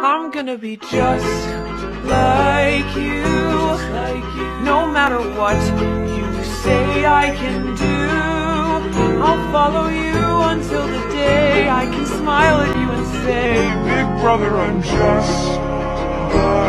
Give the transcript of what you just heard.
I'm gonna be just like you. No matter what you say I can do, I'll follow you until the day I can smile at you and say, Big brother, I'm just like